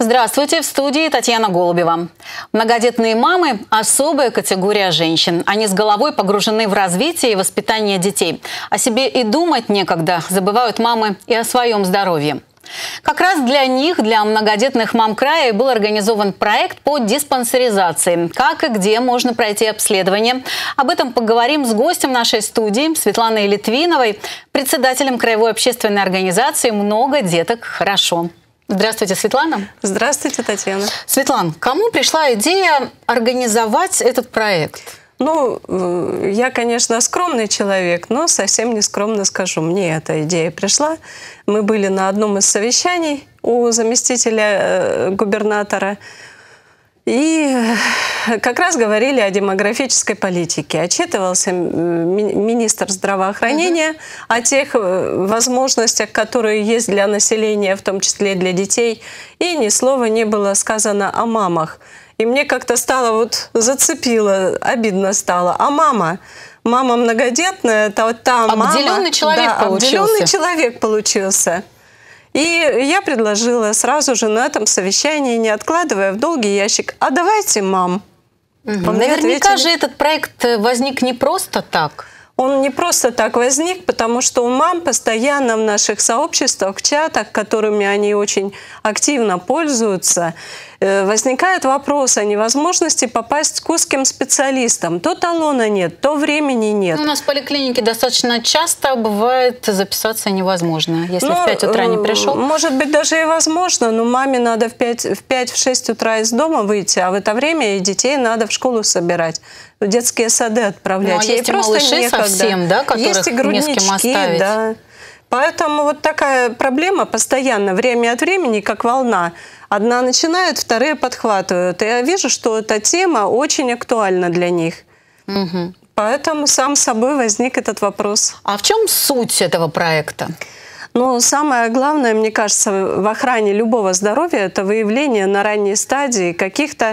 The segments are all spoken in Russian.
Здравствуйте, в студии Татьяна Голубева. Многодетные мамы – особая категория женщин. Они с головой погружены в развитие и воспитание детей. О себе и думать некогда, забывают мамы и о своем здоровье. Как раз для них, для многодетных мам края, был организован проект по диспансеризации. Как и где можно пройти обследование. Об этом поговорим с гостем нашей студии Светланой Литвиновой, председателем краевой общественной организации «Много деток хорошо». Здравствуйте, Светлана. Здравствуйте, Татьяна. Светлана, кому пришла идея организовать этот проект? Ну, я, конечно, скромный человек, но совсем не скромно скажу. Мне эта идея пришла. Мы были на одном из совещаний у заместителя губернатора. И как раз говорили о демографической политике. Отчитывался министр здравоохранения о тех возможностях, которые есть для населения, в том числе для детей. И ни слова не было сказано о мамах. И мне как-то стало, зацепило, обидно стало. А мама многодетная, та мама... Обделенный человек получился. Обделенный человек получился. И я предложила сразу же на этом совещании, не откладывая в долгий ящик, а давайте мам. Наверняка же этот проект возник не просто так. Он не просто так возник, потому что у мам постоянно в наших сообществах, в чатах, которыми они очень активно пользуются, возникает вопрос о невозможности попасть к узким специалистам. То талона нет, то времени нет. У нас в поликлинике достаточно часто бывает записаться невозможно, если в 5 утра не пришел. Может быть, даже и возможно, но маме надо в 5-6 утра из дома выйти, а в это время и детей надо в школу собирать, в детские сады отправлять. Ну, а есть и малыши совсем, да, которых есть и груднички, не с кем оставить. Да. Поэтому вот такая проблема постоянно, время от времени, как волна. Одна начинает, вторые подхватывают. И я вижу, что эта тема очень актуальна для них. Угу. Поэтому сам собой возник этот вопрос. А в чем суть этого проекта? Ну, самое главное, мне кажется, в охране любого здоровья – это выявление на ранней стадии каких-то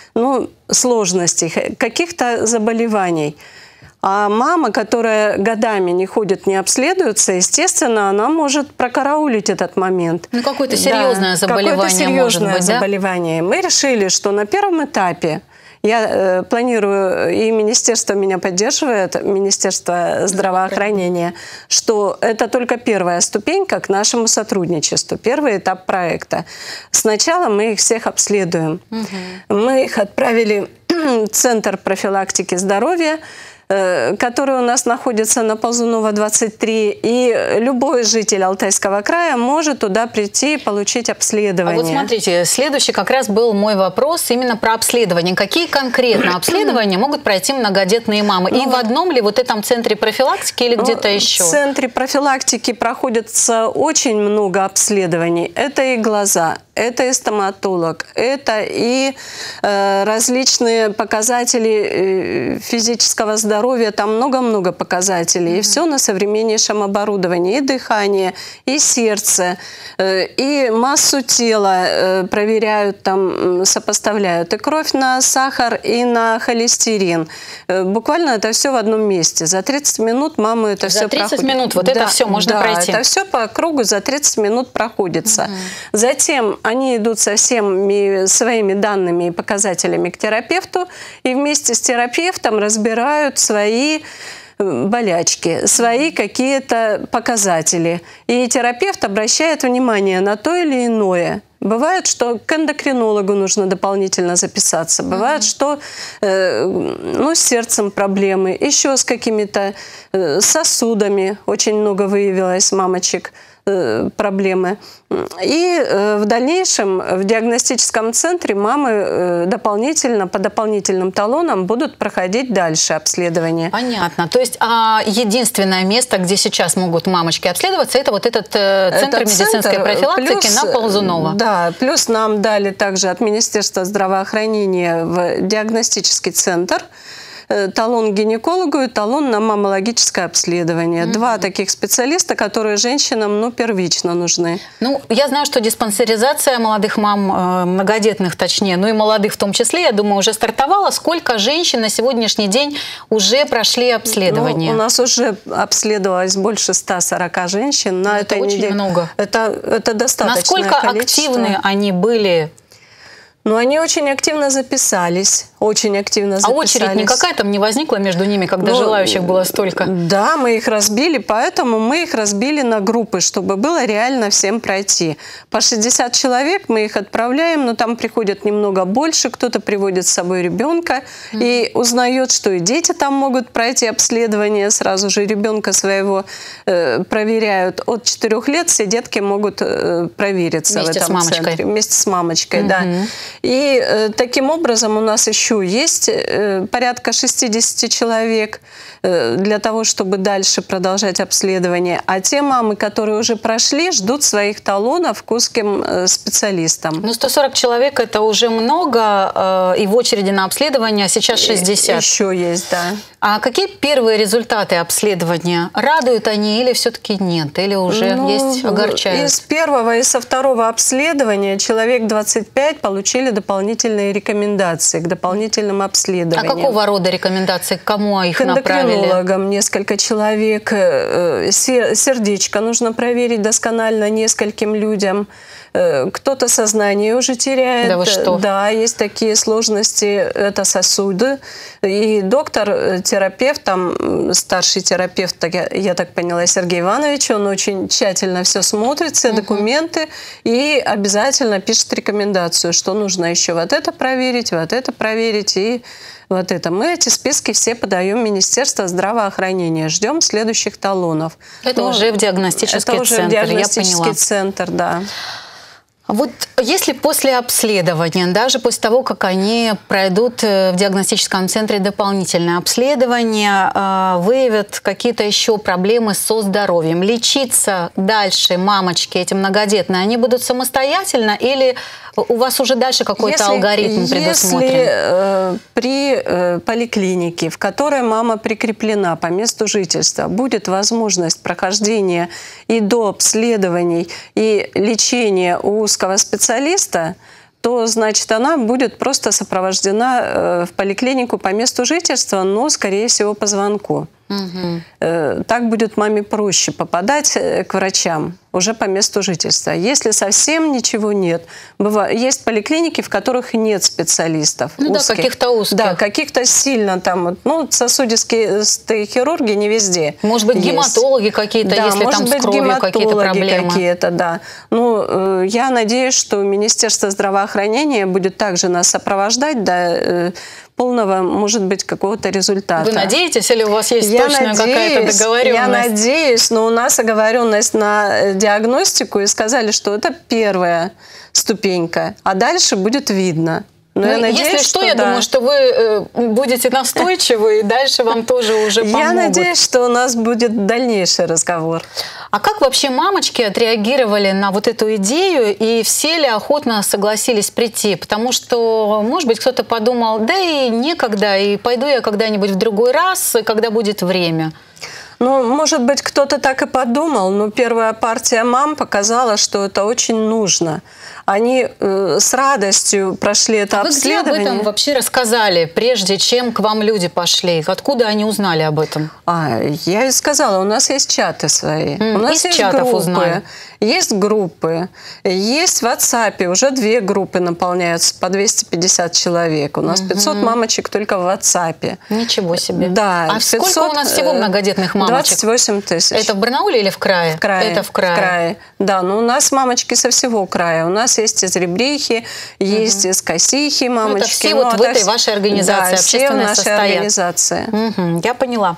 сложностей, каких-то заболеваний. А мама, которая годами не ходит, не обследуется, естественно, она может прокараулить этот момент. Ну, какое-то серьезное заболевание, какое-то серьезное может быть, заболевание. Мы решили, что на первом этапе я планирую, и министерство меня поддерживает, Министерство здравоохранения, что это только первая ступенька к нашему сотрудничеству, первый этап проекта. Сначала мы их всех обследуем. Угу. Мы их отправили в Центр профилактики здоровья, который у нас находится на Ползунова, 23, и любой житель Алтайского края может туда прийти и получить обследование. А вот смотрите, следующий как раз был мой вопрос именно про обследование. Какие конкретно обследования могут пройти многодетные мамы? И в одном ли вот этом центре профилактики или где-то еще? В центре профилактики проходится очень много обследований. Это и глаза, это и стоматолог, это и различные показатели физического здоровья, там много-много показателей. И все на современнейшем оборудовании. И дыхание, и сердце, и массу тела проверяют, там сопоставляют. И кровь на сахар, и на холестерин. Буквально это все в одном месте. За 30 минут мамы это все проходит. За 30 минут вот это все можно пройти? Да, это все по кругу за 30 минут проходится. Затем они идут со всеми своими данными и показателями к терапевту, и вместе с терапевтом разбирают свои болячки, свои какие-то показатели. И терапевт обращает внимание на то или иное. Бывает, что к эндокринологу нужно дополнительно записаться. Бывает, что с сердцем проблемы, еще с какими-то сосудами. Очень много выявилось мамочек проблемы. И в дальнейшем в диагностическом центре мамы по дополнительным талонам будут проходить дальше обследование. Понятно. То есть единственное место, где сейчас могут мамочки обследоваться, это вот этот центр медицинской профилактики на Ползунова. Да, плюс нам дали также от Министерства здравоохранения в диагностический центр талон гинекологу и талон на маммологическое обследование. Два таких специалиста, которые женщинам первично нужны. Ну, я знаю, что диспансеризация молодых мам, многодетных точнее, ну и молодых в том числе, я думаю, уже стартовала. Сколько женщин на сегодняшний день уже прошли обследование? Ну, у нас уже обследовалось больше 140 женщин на этой неделе. Очень много. Это достаточное Насколько количество. активны они были Ну, они очень активно записались, очень активно записались. А очередь никакая там не возникла между ними, когда желающих было столько? Да, мы их разбили, поэтому мы их разбили на группы, чтобы было реально всем пройти. По 60 человек мы их отправляем, но там приходят немного больше, кто-то приводит с собой ребенка и узнает, что и дети там могут пройти обследование, сразу же ребенка своего проверяют. От 4 лет все детки могут провериться вместе в этом центре. Вместе с мамочкой, да. И таким образом у нас еще есть порядка 60 человек для того, чтобы дальше продолжать обследование. А те мамы, которые уже прошли, ждут своих талонов к узким специалистам. Ну, 140 человек – это уже много, и в очереди на обследование сейчас 60. Еще есть, да. А какие первые результаты обследования? Радуют они или все-таки нет? Или уже есть огорчают? Из первого и со второго обследования человек 25 получили дополнительные рекомендации к дополнительным обследованиям. А какого рода рекомендации? К кому их направили? К эндокринологам несколько человек. Сердечко нужно проверить досконально нескольким людям. Кто-то сознание уже теряет. Да вы что? Да, есть такие сложности, это сосуды. И доктор-терапевт, там старший терапевт, я так поняла, Сергей Иванович, он очень тщательно все смотрит, все документы, и обязательно пишет рекомендацию, что нужно еще вот это проверить и вот это. Мы эти списки все подаем в Министерство здравоохранения. Ждем следующих талонов. Это уже в диагностический центр, это уже в диагностический центр, да. Вот если после обследования, даже после того, как они пройдут в диагностическом центре дополнительное обследование, выявят какие-то еще проблемы со здоровьем, лечиться дальше мамочки эти многодетные, они будут самостоятельно или у вас уже дальше какой-то алгоритм предусмотрен? Если при поликлинике, в которой мама прикреплена по месту жительства, будет возможность прохождения и до обследований, и лечения у узкого специалиста, то, значит, она будет просто сопровождена в поликлинику по месту жительства, но, скорее всего, по звонку. Так будет маме проще попадать к врачам уже по месту жительства. Если совсем ничего нет, есть поликлиники, в которых нет специалистов. Ну узких. Да, каких-то узких. Да, каких-то сильно там, ну, сосудистые хирурги не везде. Может быть, гематологи какие-то, да, если там с кровью какие-то проблемы. Какие-то, да. Ну, я надеюсь, что Министерство здравоохранения будет также нас сопровождать до полного, может быть, какого-то результата. Вы надеетесь, или у вас есть точная какая-то договоренность? Я надеюсь, но у нас оговоренность на диагностику, и сказали, что это первая ступенька, а дальше будет видно. Но я надеюсь, если что, я думаю, что вы будете настойчивы, и дальше вам тоже уже помогут. Я надеюсь, что у нас будет дальнейший разговор. А как вообще мамочки отреагировали на вот эту идею, и все ли охотно согласились прийти? Потому что, может быть, кто-то подумал, да и некогда, и пойду я когда-нибудь в другой раз, когда будет время. Ну, может быть, кто-то так и подумал, но первая партия мам показала, что это очень нужно. Они с радостью прошли это обследование. Вы где об этом вообще рассказали, прежде чем к вам люди пошли? Откуда они узнали об этом? Я и сказала, у нас есть чаты свои. У нас есть группы. Узнали. Есть группы. Есть в WhatsApp. Уже 2 группы наполняются по 250 человек. У нас 500 мамочек только в WhatsApp. Ничего себе. Да. А 500, сколько у нас всего многодетных мамочек? 28 тысяч. Это в Барнауле или в крае? В крае. Это в крае. В крае. Да, но у нас мамочки со всего края. У нас есть из Ребрихи, есть из Косихи мамочки. Это все вот в этой вашей организации, да, все в нашей состоят. организации. Я поняла.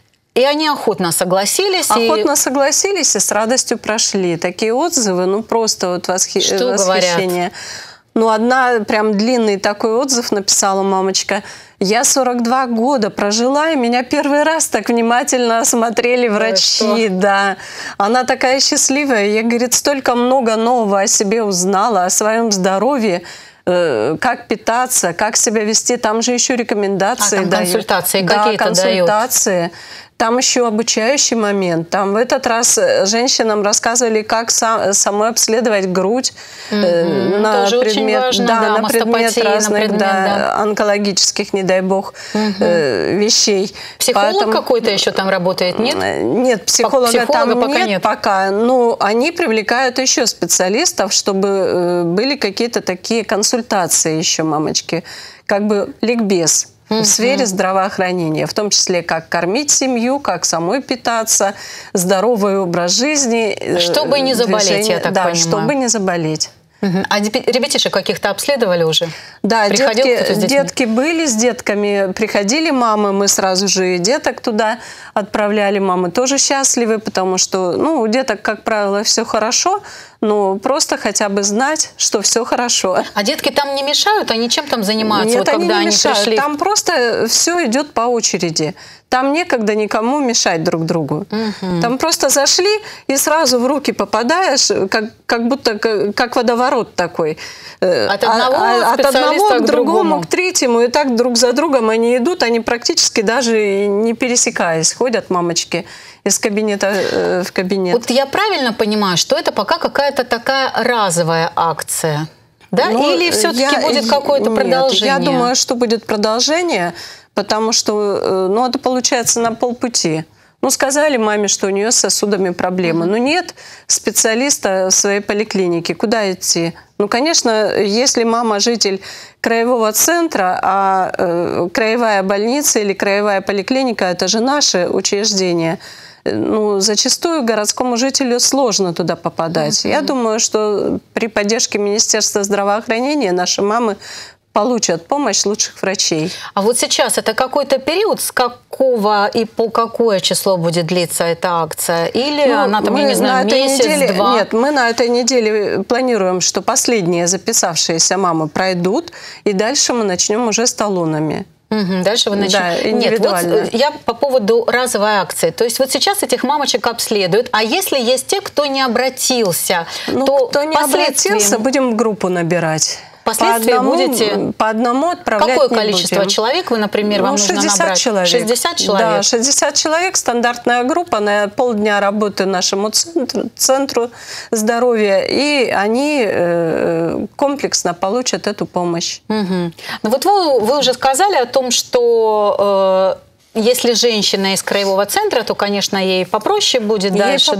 И они охотно согласились? Охотно согласились и с радостью прошли. Такие отзывы, ну просто вот восхищение. Говорят? Ну, одна прям длинный такой отзыв написала мамочка. Я 42 года прожила, и меня первый раз так внимательно осмотрели врачи. Да. Она такая счастливая. Я, говорит, столько много нового о себе узнала, о своем здоровье. Как питаться, как себя вести. Там же еще рекомендации там дают. консультации да, какие-то консультации. дают. Там еще обучающий момент. Там в этот раз женщинам рассказывали, как самой обследовать грудь на предмет, на предмет разных онкологических, не дай бог, вещей. Психолог какой-то еще там работает, нет? Нет, психолога там нет пока. Но они привлекают еще специалистов, чтобы были какие-то такие консультации еще, мамочки, как бы ликбез. В сфере здравоохранения, в том числе, как кормить семью, как самой питаться, здоровый образ жизни. Чтобы не заболеть, я так понимаю. Чтобы не заболеть. А ребятишек каких-то обследовали уже? Да, детки были, с детками приходили мамы, мы сразу же и деток туда отправляли. Мамы тоже счастливы, потому что у деток, как правило, все хорошо, но просто хотя бы знать, что все хорошо. А детки там не мешают? Они чем там занимаются? Нет, они не мешают. Пришли? Там просто все идет по очереди. Там некогда никому мешать друг другу. Там просто зашли и сразу в руки попадаешь, как будто как водоворот такой. От одного к другому, к третьему. И так друг за другом они идут, они практически даже не пересекаясь ходят, мамочки, из кабинета в кабинет. Вот я правильно понимаю, что это пока какая-то такая разовая акция? Да? Или все-таки будет какое-то продолжение? Я думаю, что будет продолжение. Потому что, это получается на полпути. Сказали маме, что у нее с сосудами проблемы. Но нет специалиста в своей поликлинике. Куда идти? Конечно, если мама житель краевого центра, а краевая больница или краевая поликлиника – это же наше учреждение, зачастую городскому жителю сложно туда попадать. Я думаю, что при поддержке Министерства здравоохранения наши мамы получат помощь лучших врачей. А вот сейчас это какой-то период, с какого и по какое число будет длиться эта акция? Или она там, я не знаю, месяц-два? Нет, мы на этой неделе планируем, что последние записавшиеся мамы пройдут, и дальше мы начнем уже с талонами. Дальше вы начнете. Да, индивидуально. Нет, вот я по поводу разовой акции. То есть вот сейчас этих мамочек обследуют, а если есть те, кто не обратился, то кто не обратился, будем группу набирать. Впоследствии будете по одному отправлять. Какое количество человек вы, например, вам нужно набрать? 60 человек. Да, 60 человек, стандартная группа, на полдня работы нашему центру здоровья, и они комплексно получат эту помощь. Вот вы уже сказали о том, что если женщина из краевого центра, то, конечно, ей попроще будет дальше.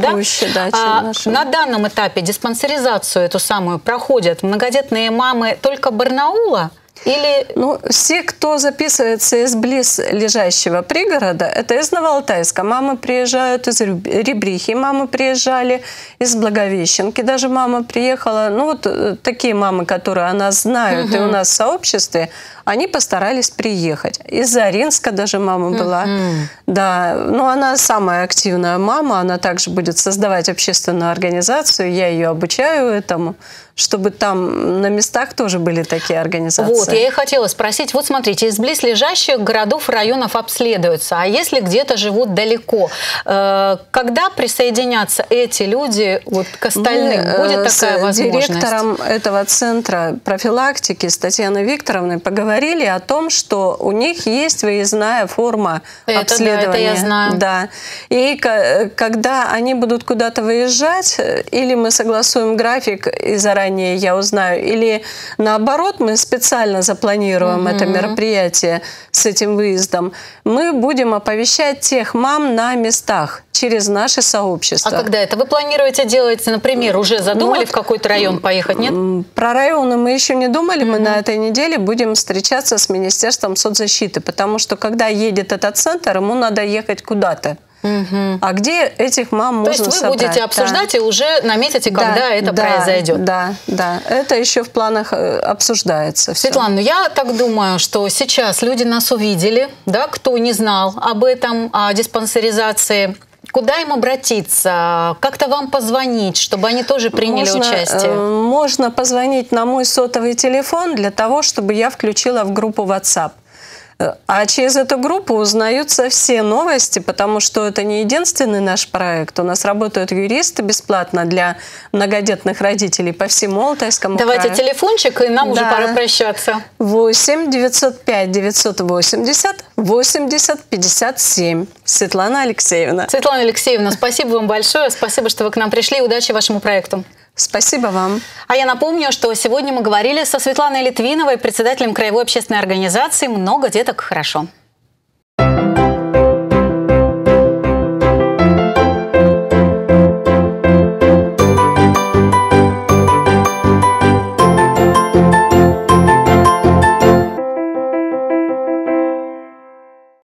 На данном этапе диспансеризацию эту самую проходят многодетные мамы только Барнаула? Или... все, кто записывается из близлежащего пригорода, это из Новоалтайска. Мамы приезжают из Ребрихи, мамы приезжали из Благовещенки. Даже мама приехала, такие мамы, которые о нас знают и у нас в сообществе, они постарались приехать. Из Заринска даже мама была. Да, она самая активная мама, она также будет создавать общественную организацию, я ее обучаю этому, чтобы там на местах тоже были такие организации. Вот, я и хотела спросить. Вот смотрите, из близлежащих городов, районов обследуются, а если где-то живут далеко, когда присоединятся эти люди к остальным? Будет такая возможность? С директором этого центра профилактики с Татьяной Викторовной поговорили о том, что у них есть выездная форма обследования. Это я знаю. Да. И когда они будут куда-то выезжать, или мы согласуем график и заранее я узнаю, или наоборот мы специально запланируем это мероприятие с этим выездом, мы будем оповещать тех мам на местах через наше сообщество. А когда это? Вы планируете делать, например, уже задумали в какой-то район поехать, нет? Про районы мы еще не думали. Мы на этой неделе будем встречаться с Министерством соцзащиты, потому что когда едет этот центр, ему надо ехать куда-то. А где этих мам можно собрать? То есть вы будете обсуждать и уже наметите, когда это произойдет? Да. Это еще в планах обсуждается. Светлана, я так думаю, что сейчас люди нас увидели, кто не знал об этом, о диспансеризации. Куда им обратиться? Как-то вам позвонить, чтобы они тоже приняли участие? Можно позвонить на мой сотовый телефон для того, чтобы я включила в группу WhatsApp. А через эту группу узнаются все новости, потому что это не единственный наш проект. У нас работают юристы бесплатно для многодетных родителей по всему Алтайскому краю. Давайте телефончик, и нам уже пора прощаться. 8 905 980 80 57. Светлана Алексеевна. Светлана Алексеевна, спасибо вам большое. Спасибо, что вы к нам пришли. Удачи вашему проекту. Спасибо вам. А я напомню, что сегодня мы говорили со Светланой Литвиновой, председателем Краевой общественной организации «Много деток хорошо».